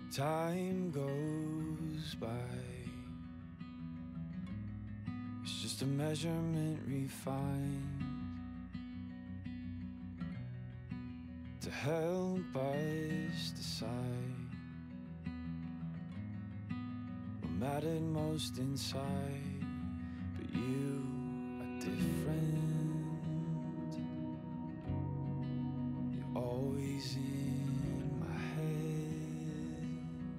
Time goes by. It's just a measurement refined to help us decide what mattered most inside. But you are different. You're always in my head.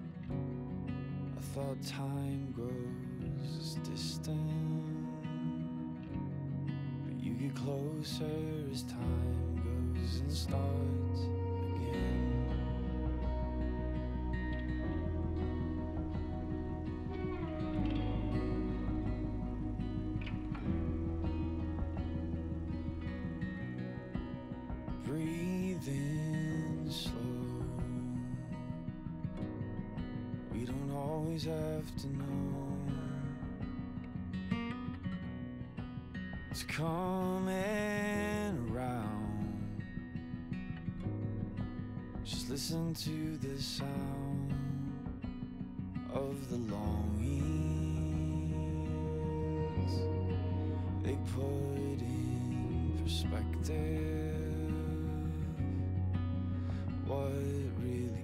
I thought time grows as distant, but you get closer as time goes and starts again. Breathe in slow. We don't always have to know it's coming around. Just listen to the sound of the longings. They put in perspective what really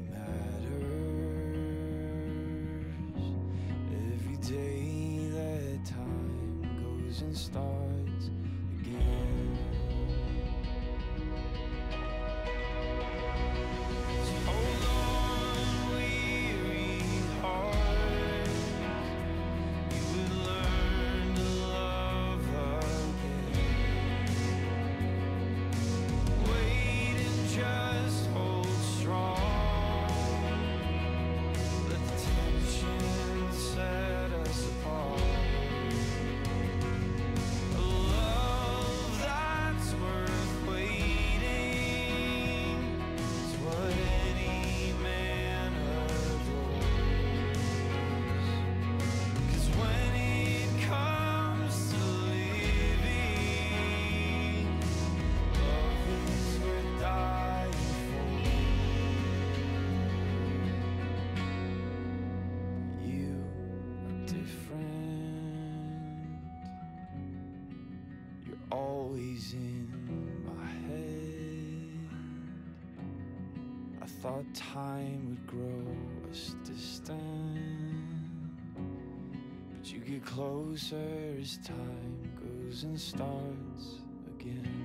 matters. Every day that time goes and starts again. So hold on, weary heart. You would learn to love again. Wait and just hold strong. Let the tension set us apart. A love that's worth waiting is what any man adores. 'Cause when it comes to living, love is worth dying for. You are different. You're always in my head. I thought time would grow us distant, but you get closer as time goes and starts again.